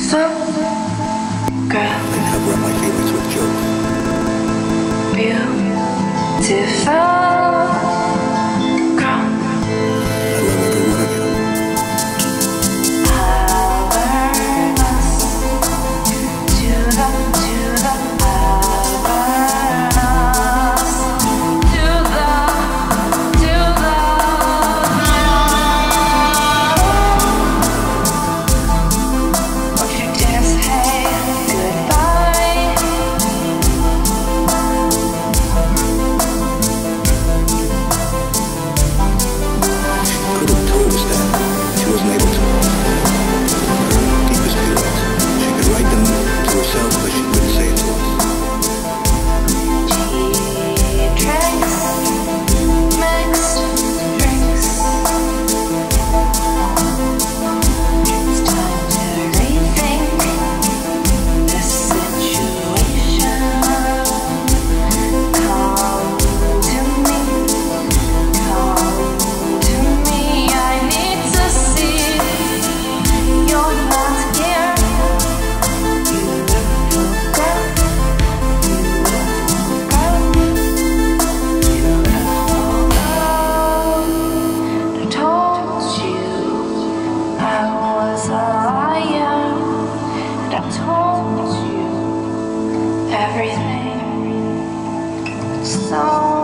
So, girl, And cover up my feelings with jokes. beautiful girl. I love every one of you. Powerness to the powerness to the Would you dare say goodbye? Could have told us that. She wasn't able to. Her deepest feelings. She could write them to herself, but she couldn't say it to us. She drinks mixed drinks. It's time to rethink this situation. Come to me, I need to see you're not here. Beautiful girl, I told you I was a liar, and I told you everything. So